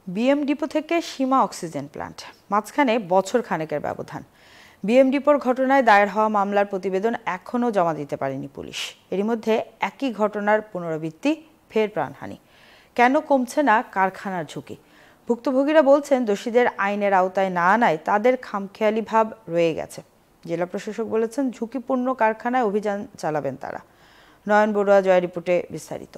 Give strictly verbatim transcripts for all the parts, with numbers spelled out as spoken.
BM depot থেকে সীমা oxygen plant, মাঝখানে বছর খানেকের ব্যবধান। বিএম ডিপোর ঘটনায় দায়ের হওয়া মামলার প্রতিবেদন এখনও জমা দিতে পারেনি পুলিশ। এরই মধ্যে একই ঘটনার পুনরাবৃত্তি, ফের প্রাণহানি। কেন কমছে না কারখানার ঝুঁকি? ভুক্তভোগীরা বলছেন দোষীদের আইনের আওতায় না আনায় তাদের খামখেয়ালি ভাব রয়ে গেছে। জেলা প্রশাসক বলেছেন ঝুঁকিপূর্ণ কারখানায় অভিযান চালাবেন তারা। নয়ন বড়ুয়া জয় রিপোর্টে বিস্তারিত।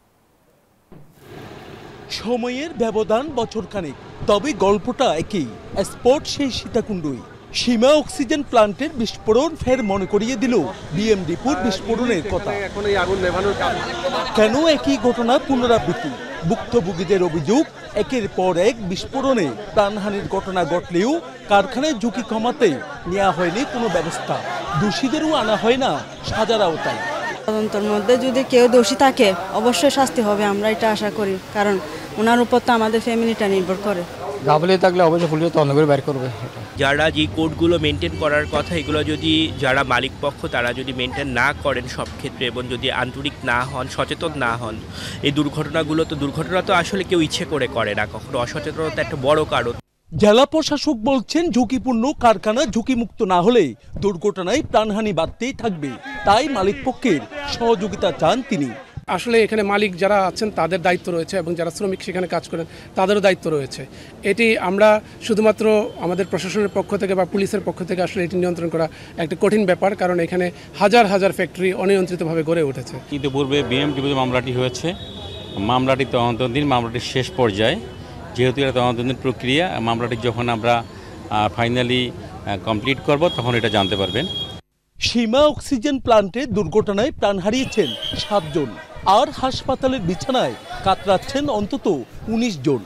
সময়ের ব্যবধান বছরখানেক, তবে গল্পটা একই। স্পট সেই সীতাকুণ্ডই। সীমা অক্সিজেন প্লান্টের বিস্ফোরণ ফের মনে করিয়ে দিল বিএম ডিপোর বিস্ফোরণের কথা। কেন একই ঘটনা পুনরাবৃত্তি? ভুক্তভোগীদের অভিযোগ, একের পর এক বিস্ফোরণে প্রাণহানির ঘটনা ঘটলেও কারখানায় ঝুঁকি কমাতে নেওয়া হয়নি কোনো ব্যবস্থা। দোষীদেরও আনা হয় না সাজার আওতায়। তদন্তের মধ্যে যদি কেউ দোষী থাকে অবশ্যই শাস্তি হবে, আমরা এটা আশা করি, কারণ ওনার উপর তো আমাদের ফ্যামিলিটা নির্ভর করে। গাফিলতি থাকলে অবশ্যই পুলিশ তদন্ত করে বের করবে। যারা যে কোডগুলো মেনটেন করার কথা, এগুলো যদি যারা মালিক পক্ষ তারা যদি মেনটেন না করেন সব ক্ষেত্রে, এবং যদি আন্তরিক না হন, সচেতন না হন, এই দুর্ঘটনাগুলো তো দুর্ঘটনা তো আসলে কেউ ইচ্ছে করে করে না, কখনো অসচেতনতা একটা বড় কারণ। জেলা প্রশাসক বলছেন ঝুঁকিপূর্ণ কারখানা ঝুঁকিমুক্ত না হলে দুর্ঘটনায় প্রাণহানি বাড়তেই থাকবে। তাই মালিক পক্ষের সহযোগিতা চান তিনি। আসলে এখানে মালিক যারা আছেন তাদের দায়িত্ব রয়েছে, এবং যারা শ্রমিক সেখানে কাজ করেন তাদেরও দায়িত্ব রয়েছে। এটি আমরা শুধুমাত্র আমাদের প্রশাসনের পক্ষ থেকে বা পুলিশের পক্ষ থেকে আসলে এটি নিয়ন্ত্রণ করা একটা কঠিন ব্যাপার, কারণ এখানে হাজার হাজার ফ্যাক্টরি অনিয়ন্ত্রিতভাবে গড়ে উঠেছে। ইতিপূর্বে বিএমডিপি মামলাটি হয়েছে, মামলাটি তদন্তাধীন, মামলাটির শেষ পর্যায়ে। যেহেতু এটা তদন্তাধীন প্রক্রিয়া, মামলাটি যখন আমরা ফাইনালি কমপ্লিট করব তখন এটা জানতে পারবেন। সীমা অক্সিজেন প্লান্টে দুর্ঘটনায় প্রাণ হারিয়েছেন সাতজন, আর হাসপাতালের বিছানায় কাতরাচ্ছেন অন্তত উনিশ জন।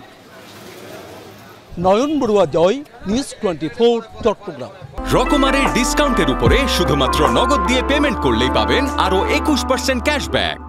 Nayan Barua Joy, news twenty four, Chattogram. রকমারের ডিসকাউন্টের উপরে শুধুমাত্র নগদ দিয়ে পেমেন্ট করলেই পাবেন আরো একুশ পার্সেন্ট ক্যাশব্যাক।